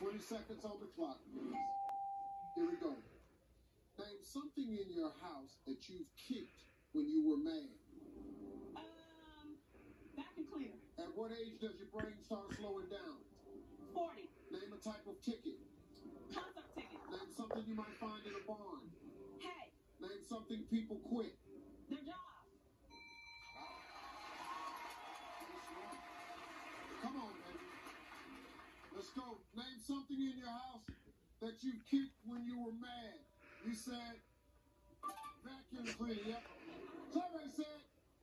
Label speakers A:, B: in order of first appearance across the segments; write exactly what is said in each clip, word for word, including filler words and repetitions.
A: twenty seconds on the clock, please. Here we go. Name something in your house that you've kicked when you were mad.
B: Um, vacuum cleaner.
A: At what age does your brain start slowing down?
B: forty.
A: Name a type of ticket.
B: Concert ticket.
A: Name something you might find in a barn.
B: Hey.
A: Name something people quit.
B: Their job.
A: Come on, baby. Let's go. Name something in your house that you kicked when you were mad. You said vacuum cleaner. Yep. Survey said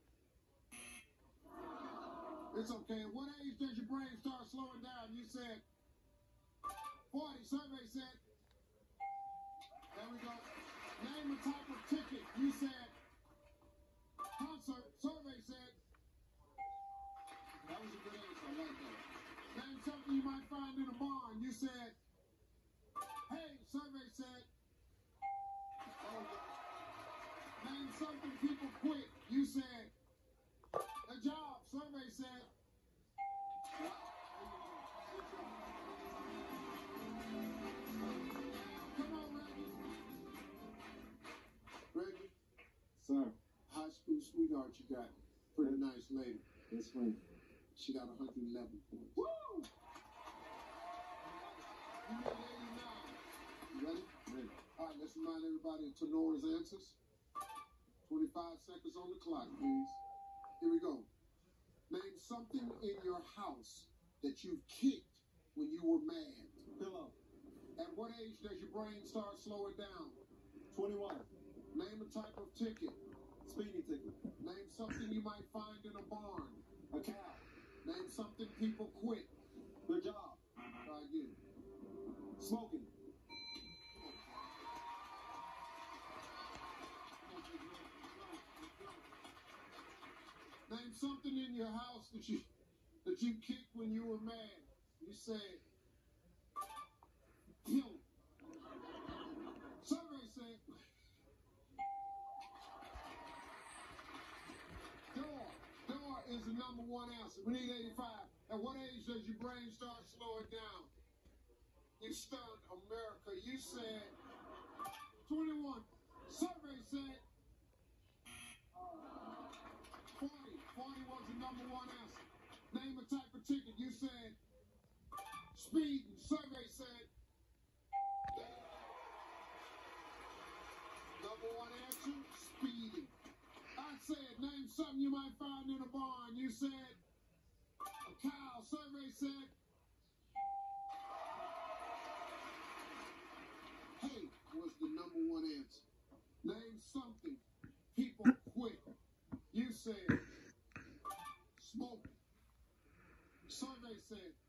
A: it's okay. At what age does your brain start slowing down? You said forty. Survey said. There we go. Name a type of ticket. You said concert. Survey said. That was a good answer. I like that. Name something you might find in a barn. You said, hey, survey said. Oh, name something people quit. You said, a job. Survey said. Come on, Reggie. Reggie.
C: Sir.
A: High school sweetheart you got. Pretty nice lady.
C: Yes, ma'am.
A: She got one hundred eleven points.
B: Woo!
A: You made eighty-nine. You ready?
C: Ready.
A: All right, let's remind everybody of Tenora's answers. twenty-five seconds on the clock, please. Here we go. Name something in your house that you've kicked when you were mad.
C: Pillow.
A: At what age does your brain start slowing down?
C: twenty-one.
A: Name a type of ticket.
C: Speeding ticket.
A: Name something you might find in a barn.
C: A cow.
A: Name something people quit.
C: Their job.
A: Try again.
C: Smoking.
A: Name something in your house that you that you kicked when you were mad. You said, kill him. Survey said, door. Door is the number one answer. We need eighty-five. At what age does your brain start slowing down? You stunned America. You said twenty-one. Survey said forty. forty was the number one answer. Name a type of ticket. You said speeding. Survey said number one answer, speeding. I said name something you might find in a barn. You said a cow. Survey said hey was the number one answer. Name something people quit. You said smoking. Survey said